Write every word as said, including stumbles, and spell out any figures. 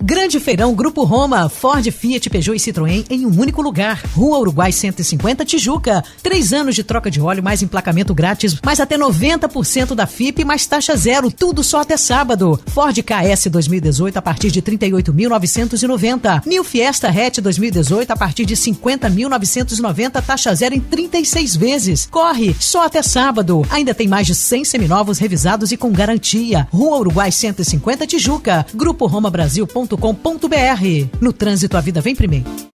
Grande Feirão Grupo Roma, Ford, Fiat, Peugeot e Citroën em um único lugar. Rua Uruguai cento e cinquenta, Tijuca. Três anos de troca de óleo, mais emplacamento grátis, mais até noventa por cento da F I P, mais taxa zero, tudo só até sábado. Ford K S dois mil e dezoito a partir de trinta e oito mil novecentos e noventa. New Fiesta Hatch dois mil e dezoito a partir de cinquenta mil novecentos e noventa, taxa zero em trinta e seis vezes. Corre, só até sábado. Ainda tem mais de cem seminovos revisados e com garantia. Rua Uruguai cento e cinquenta, Tijuca. grupo roma brasil ponto com ponto br. No trânsito, a vida vem primeiro.